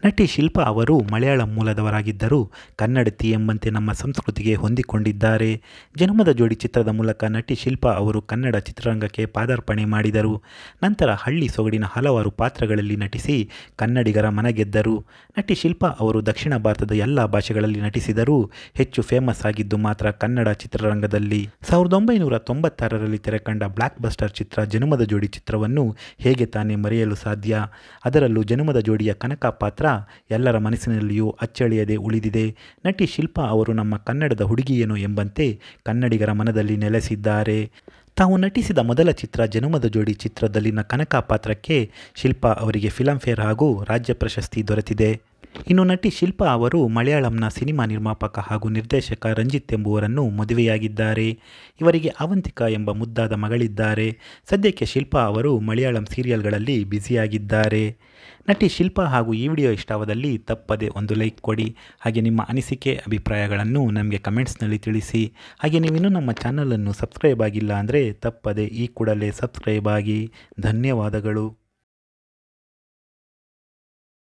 ನಟಿ ಶಿಲ್ಪಾ ಅವರು ಮಲಯಾಳಂ ಮೂಲದವರಾಗಿದ್ದರೂ ಕನ್ನಡತಿ ಎಂಬಂತೆ ನಮ್ಮ ಸಂಸ್ಕೃತಿಗೆ ಹೊಂದಿಕೊಂಡಿದ್ದಾರೆ. ಜನುಮದ ಜೋಡಿ ಚಿತ್ರದ ಮೂಲಕ ನಟಿ ಶಿಲ್ಪಾ ಅವರು ಕನ್ನಡ ಚಿತ್ರರಂಗಕ್ಕೆ ಪಾದಾರ್ಪಣೆ ಮಾಡಿದರು. ನಂತರ ಹಳ್ಳಿ ಸೊಗಡಿನ ಹಲವಾರು ಪಾತ್ರಗಳಲ್ಲಿ ನಟಿಸಿ ಕನ್ನಡಿಗರ ಮನಗೆದ್ದರು. ನಟಿ ಶಿಲ್ಪಾ ಅವರು ದಕ್ಷಿಣ ಭಾರತದ ಎಲ್ಲ ಭಾಷೆಗಳಲ್ಲಿ ನಟಿಸಿದರೂ ಹೆಚ್ಚು ಫೇಮಸ್ ಆಗಿದ್ದು ಮಾತ್ರ ಕನ್ನಡ ಚಿತ್ರರಂಗದಲ್ಲಿ. 1996ರಲ್ಲಿ ತೆರೆಕಂಡ ಬ್ಲಾಕ್ ಬಸ್ಟರ್ ಚಿತ್ರ ಜನುಮದ ಜೋಡಿ ಚಿತ್ರವನ್ನು ಹೇಗೆ ತಾನೇ ಮರೆಯಲು ಸಾಧ್ಯ. ಅದರಲ್ಲೂ ಜನುಮದ ಜೋಡಿಯ ಕನಕ ಪಾತ್ರ ಎಲ್ಲರ ಮನಸ್ಸಿನಲ್ಲಿಯೂ ಅಚ್ಚಳಿಯದೆ ಉಳಿದಿದೆ. ನಟಿ ಶಿಲ್ಪಾ ಅವರು ನಮ್ಮ ಕನ್ನಡದ ಹುಡುಗಿಯೇನು ಎಂಬಂತೆ ಕನ್ನಡಿಗರ ಮನದಲ್ಲಿ ನೆಲೆಸಿದ್ದಾರೆ. ತಾವು ನಟಿಸಿದ ಮೊದಲ ಚಿತ್ರ ಜನುಮದ ಜೋಡಿ ಚಿತ್ರದಲ್ಲಿನ ಕನಕ ಪಾತ್ರಕ್ಕೆ ಶಿಲ್ಪಾ ಅವರಿಗೆ ಫಿಲಂಫೇರ್ ಹಾಗೂ ರಾಜ್ಯ ಪ್ರಶಸ್ತಿ ದೊರೆತಿದೆ. ಇನ್ನು ನಟಿ ಶಿಲ್ಪಾ ಅವರು ಮಲಯಾಳಂನ ಸಿನಿಮಾ ನಿರ್ಮಾಪಕ ಹಾಗೂ ನಿರ್ದೇಶಕ ರಂಜಿತ್ ಎಂಬುವರನ್ನು ಮದುವೆಯಾಗಿದ್ದಾರೆ. ಇವರಿಗೆ ಅವಂತಿಕಾ ಎಂಬ ಮುದ್ದಾದ ಮಗಳಿದ್ದಾರೆ. ಸದ್ಯಕ್ಕೆ ಶಿಲ್ಪಾ ಅವರು ಮಲಯಾಳಂ ಸೀರಿಯಲ್ಗಳಲ್ಲಿ ಬ್ಯುಸಿಯಾಗಿದ್ದಾರೆ. ನಟಿ ಶಿಲ್ಪಾ ಹಾಗೂ ಈ ವಿಡಿಯೋ ಇಷ್ಟವಾದಲ್ಲಿ ತಪ್ಪದೆ ಒಂದು ಲೈಕ್ ಕೊಡಿ. ಹಾಗೆ ನಿಮ್ಮ ಅನಿಸಿಕೆ ಅಭಿಪ್ರಾಯಗಳನ್ನು ನಮಗೆ ಕಮೆಂಟ್ಸ್ನಲ್ಲಿ ತಿಳಿಸಿ. ಹಾಗೆ ನೀವಿನ್ನೂ ನಮ್ಮ ಚಾನಲನ್ನು ಸಬ್ಸ್ಕ್ರೈಬ್ ಆಗಿಲ್ಲ ಅಂದರೆ ತಪ್ಪದೆ ಈ ಕೂಡಲೇ ಸಬ್ಸ್ಕ್ರೈಬ್ ಆಗಿ. ಧನ್ಯವಾದಗಳು.